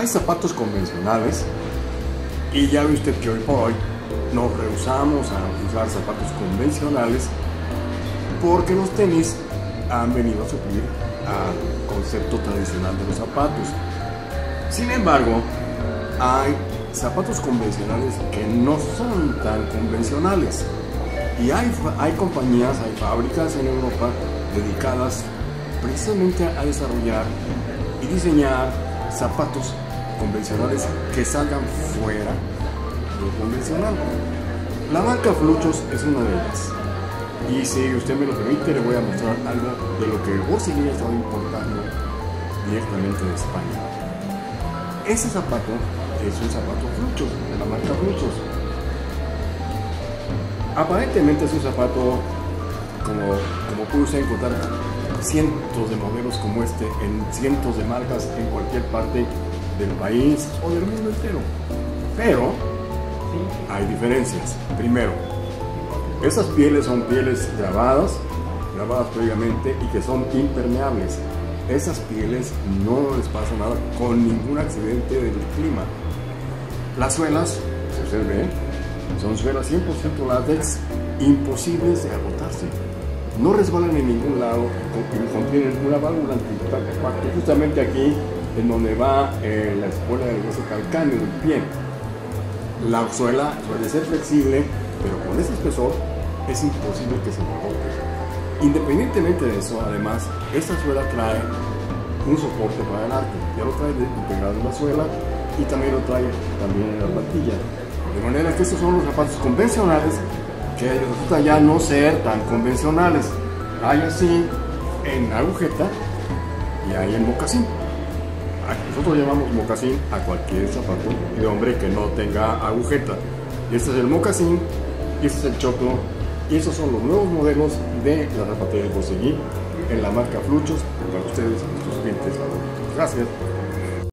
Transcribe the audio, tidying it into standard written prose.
Hay zapatos convencionales y ya ve usted que hoy por hoy nos rehusamos a usar zapatos convencionales porque los tenis han venido a suplir al concepto tradicional de los zapatos. Sin embargo, hay zapatos convencionales que no son tan convencionales y hay compañías, hay fábricas en Europa dedicadas precisamente a desarrollar y diseñar zapatos convencionales que salgan fuera de lo convencional. La marca Fluchos es una de ellas. Y si usted me lo permite, le voy a mostrar algo de lo que Borsellino ha estado importando directamente de España. Ese zapato es un zapato Fluchos, de la marca Fluchos. Aparentemente es un zapato, como puede usted encontrar cientos de modelos como este en cientos de marcas en cualquier parte del país o del mundo entero. Pero hay diferencias. Primero, esas pieles son pieles grabadas previamente y que son impermeables. Esas pieles no les pasa nada con ningún accidente del clima. Las suelas, si usted ve, son suelas 100% látex, imposibles de agotarse. No resbalan en ningún lado, contienen una válvula anti-impacto justamente aquí en donde va la espuela del hueso calcáneo del pie. La suela suele ser flexible, pero con ese espesor es imposible que se agote. Independientemente de eso, además, esta suela trae un soporte para el arco, ya lo trae integrado en la suela y también lo trae en la plantilla. De manera que estos son los zapatos convencionales que resulta ya no ser tan convencionales. Hay así en agujeta y hay en mocasín. Nosotros llamamos mocasín a cualquier zapato de hombre que no tenga agujeta. Este es el mocasín, este es el choclo y estos son los nuevos modelos de la zapatería de Borsellino en la marca Fluchos para ustedes, nuestros clientes. Gracias.